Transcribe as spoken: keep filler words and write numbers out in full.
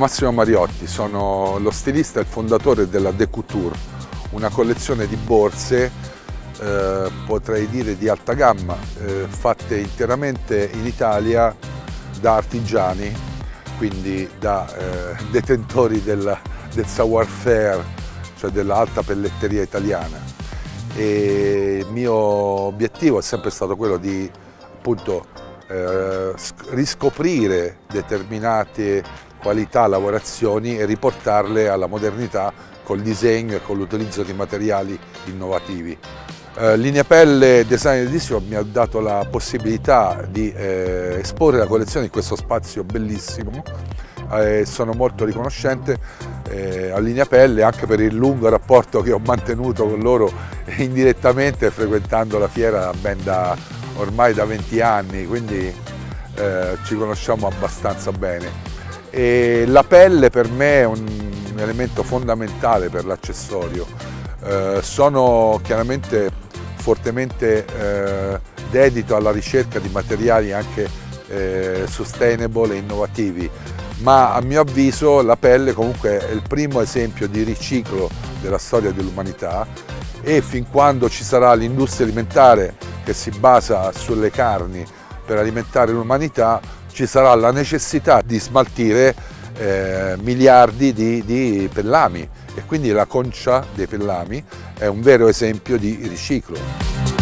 Massimo Mariotti, sono lo stilista e il fondatore della De Couture, una collezione di borse, eh, potrei dire di alta gamma, eh, fatte interamente in Italia da artigiani, quindi da eh, detentori del, del savoir-faire, cioè dell'alta pelletteria italiana. E il mio obiettivo è sempre stato quello di appunto eh, riscoprire determinate qualità, lavorazioni e riportarle alla modernità col disegno e con l'utilizzo di materiali innovativi. Eh, Linea Pelle Design Edition mi ha dato la possibilità di eh, esporre la collezione in questo spazio bellissimo. Eh, sono molto riconoscente eh, a Linea Pelle anche per il lungo rapporto che ho mantenuto con loro indirettamente, frequentando la fiera ben da, ormai da venti anni, quindi eh, ci conosciamo abbastanza bene. E la pelle per me è un, un elemento fondamentale per l'accessorio. Eh, sono chiaramente fortemente eh, dedito alla ricerca di materiali anche eh, sustainable e innovativi, ma a mio avviso la pelle comunque è il primo esempio di riciclo della storia dell'umanità, e fin quando ci sarà l'industria alimentare che si basa sulle carni per alimentare l'umanità, ci sarà la necessità di smaltire eh, miliardi di, di pellami, e quindi la concia dei pellami è un vero esempio di riciclo.